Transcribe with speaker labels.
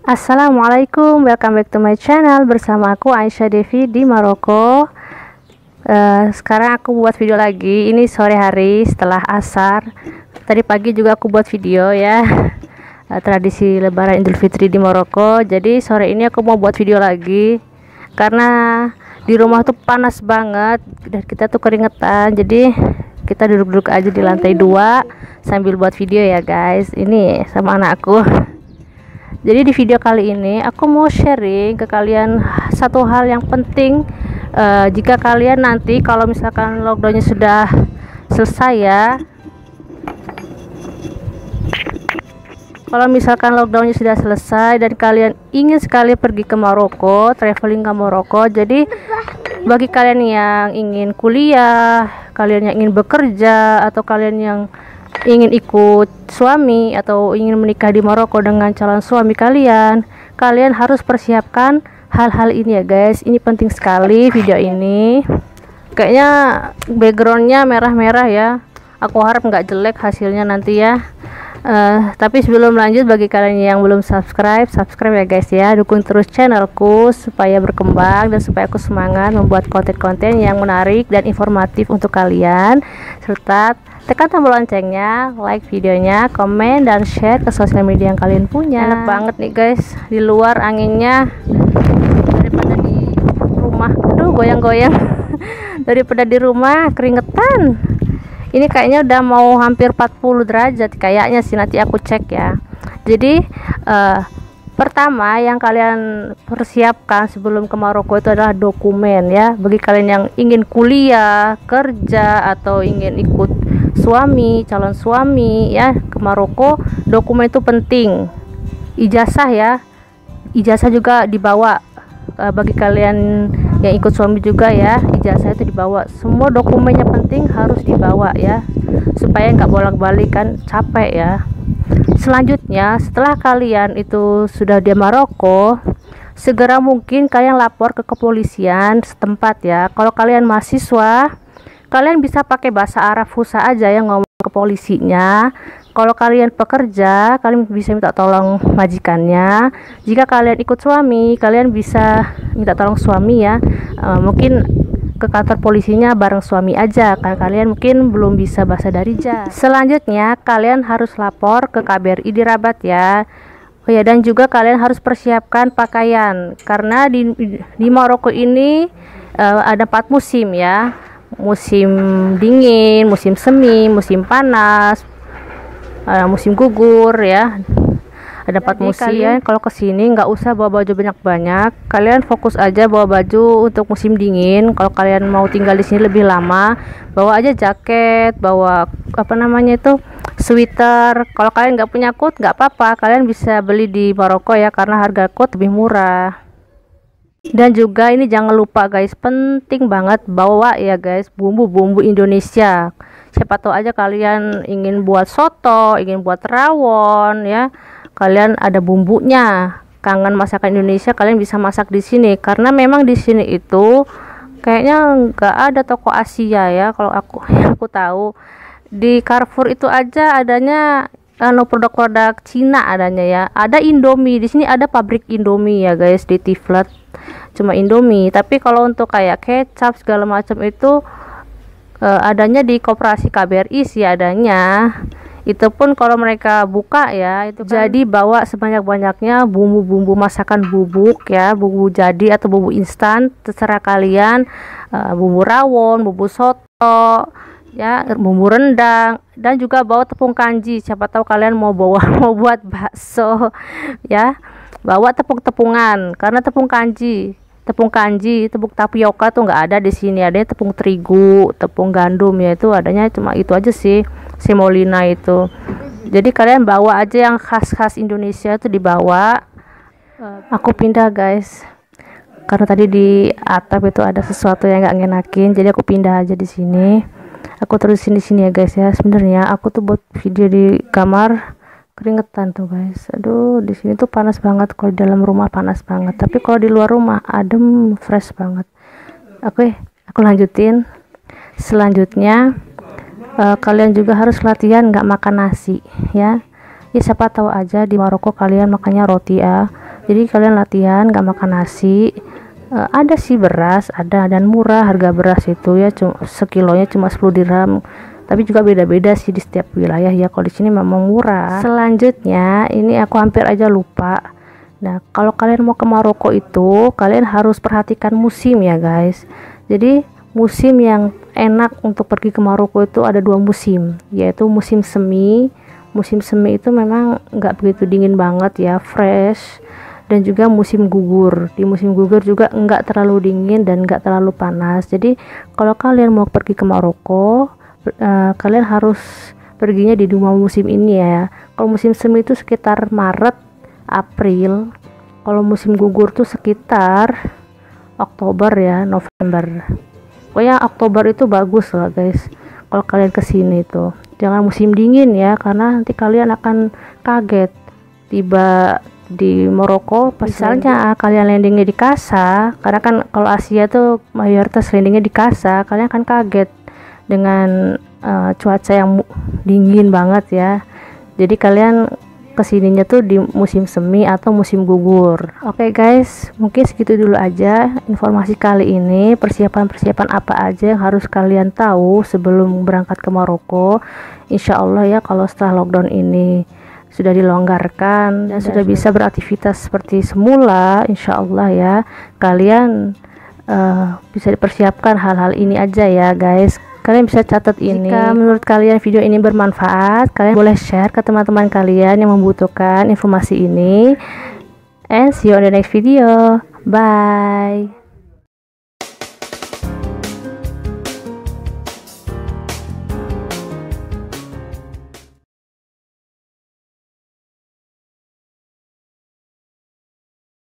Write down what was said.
Speaker 1: Assalamualaikum, welcome back to my channel. Bersama aku Aisyah Devi di Maroko. Sekarang aku buat video lagi. Ini sore hari setelah asar. Tadi pagi juga aku buat video ya, tradisi Lebaran Idul Fitri di Maroko. Jadi sore ini aku mau buat video lagi karena di rumah tuh panas banget dan kita tuh keringetan. Jadi kita duduk-duduk aja di lantai 2 sambil buat video ya guys. Ini sama anakku. Jadi di video kali ini aku mau sharing ke kalian satu hal yang penting. Jika kalian nanti kalau misalkan lockdownnya sudah selesai ya, kalau misalkan lockdownnya sudah selesai dan kalian ingin sekali pergi ke Maroko, traveling ke Maroko, jadi bagi kalian yang ingin kuliah, kalian yang ingin bekerja, atau kalian yang ingin ikut suami atau ingin menikah di Maroko dengan calon suami kalian, kalian harus persiapkan hal-hal ini ya guys. Ini penting sekali video ini. Kayaknya backgroundnya merah-merah ya, aku harap nggak jelek hasilnya nanti ya. Tapi sebelum lanjut, bagi kalian yang belum subscribe ya guys ya, dukung terus channelku supaya berkembang dan supaya aku semangat membuat konten-konten yang menarik dan informatif untuk kalian, serta tekan tombol loncengnya, like videonya, komen dan share ke sosial media yang kalian punya. Enak banget nih guys, di luar anginnya daripada di rumah. Aduh, goyang-goyang. Daripada di rumah keringetan. Ini kayaknya udah mau hampir 40 derajat kayaknya sih, nanti aku cek ya. Jadi pertama yang kalian persiapkan sebelum ke Maroko itu adalah dokumen ya. Bagi kalian yang ingin kuliah, kerja, atau ingin ikut suami, calon suami ya ke Maroko, dokumen itu penting. Ijazah ya, ijazah juga dibawa. Bagi kalian yang ikut suami juga ya, ijazah itu dibawa. Semua dokumennya penting harus dibawa ya, supaya nggak bolak-balik kan, capek ya. Selanjutnya setelah kalian itu sudah di Maroko, segera mungkin kalian lapor ke kepolisian setempat ya. Kalau kalian mahasiswa, kalian bisa pakai bahasa Arab Fusha aja ya, ngomong ke polisinya. Kalau kalian pekerja, kalian bisa minta tolong majikannya. Jika kalian ikut suami, kalian bisa minta tolong suami ya. Mungkin ke kantor polisinya bareng suami aja, karena kalian mungkin belum bisa bahasa Darija. Selanjutnya kalian harus lapor ke KBRI di Rabat ya. Oh ya, dan juga kalian harus persiapkan pakaian karena di Maroko ini ada 4 musim ya. Musim dingin, musim semi, musim panas, musim gugur ya. Ada 4 musim. Kalian kalau kesini nggak usah bawa baju banyak-banyak, kalian fokus aja bawa baju untuk musim dingin. Kalau kalian mau tinggal di sini lebih lama, bawa aja jaket, bawa apa namanya itu, sweater. Kalau kalian nggak punya coat nggak apa-apa, kalian bisa beli di Maroko ya, karena harga coat lebih murah. Dan juga ini jangan lupa guys, penting banget bawa ya guys bumbu-bumbu Indonesia. Siapa tahu aja kalian ingin buat soto, ingin buat rawon ya, kalian ada bumbunya. Kangen masakan Indonesia, kalian bisa masak di sini, karena memang di sini itu kayaknya nggak ada toko Asia ya. Kalau aku tahu di Carrefour itu aja adanya produk-produk Cina adanya ya. Ada Indomie di sini, ada pabrik Indomie ya guys di Tiflat, cuma Indomie. Tapi kalau untuk kayak kecap segala macam itu adanya di koperasi KBRI sih adanya. Itu pun kalau mereka buka ya itu kan. Jadi bawa sebanyak-banyaknya bumbu-bumbu masakan bubuk ya, bumbu jadi atau bumbu instan terserah kalian, bumbu rawon, bumbu soto ya, bumbu rendang, dan juga bawa tepung kanji. Siapa tahu kalian mau buat bakso ya, bawa tepung-tepungan, karena tepung kanji, tepung tapioka tuh nggak ada di sini. Adanya tepung terigu, tepung gandum ya, itu adanya cuma itu aja sih, semolina itu. Jadi kalian bawa aja yang khas-khas Indonesia itu dibawa. Aku pindah guys, karena tadi di atap itu ada sesuatu yang nggak ngenakin, jadi aku pindah aja di sini. Aku terusin di sini ya guys ya. Sebenarnya aku tuh buat video di kamar keringetan tuh guys. Aduh, di sini tuh panas banget. Kalau di dalam rumah panas banget, tapi kalau di luar rumah adem, fresh banget. Oke, aku lanjutin. Selanjutnya kalian juga harus latihan nggak makan nasi ya. Ya siapa tahu aja di Maroko kalian makannya roti ya. Jadi kalian latihan gak makan nasi. Ada sih beras, ada, dan murah harga beras itu ya, sekilonya cuma 10 dirham. Tapi juga beda-beda sih di setiap wilayah ya. Kalau di sini memang murah. Selanjutnya ini aku hampir aja lupa. Nah, kalau kalian mau ke Maroko itu, kalian harus perhatikan musim ya guys. Jadi musim yang enak untuk pergi ke Maroko itu ada 2 musim, yaitu musim semi. Musim semi itu memang nggak begitu dingin banget ya, fresh. Dan juga musim gugur. Di musim gugur juga nggak terlalu dingin dan nggak terlalu panas. Jadi kalau kalian mau pergi ke Maroko, kalian harus perginya di 2 musim ini ya. Kalau musim semi itu sekitar Maret, April. Kalau musim gugur tuh sekitar Oktober ya, November. Pokoknya Oktober itu bagus lah guys. Kalau kalian kesini tuh, jangan musim dingin ya, karena nanti kalian akan kaget tiba di Maroko. Misalnya kalian landingnya di Kasa, karena kan kalau Asia tuh mayoritas landingnya di Kasa, kalian akan kaget dengan cuaca yang dingin banget ya. Jadi kalian kesininya tuh di musim semi atau musim gugur. Oke guys, mungkin segitu dulu aja informasi kali ini. Persiapan-persiapan apa aja yang harus kalian tahu sebelum berangkat ke Maroko. Insya Allah ya, kalau setelah lockdown ini sudah dilonggarkan dan sudah bisa beraktivitas seperti semula, insya Allah ya, kalian bisa dipersiapkan hal-hal ini aja ya guys. Kalian bisa catat ini. Jika menurut kalian video ini bermanfaat, kalian boleh share ke teman-teman kalian yang membutuhkan informasi ini. And see you on the next video. Bye.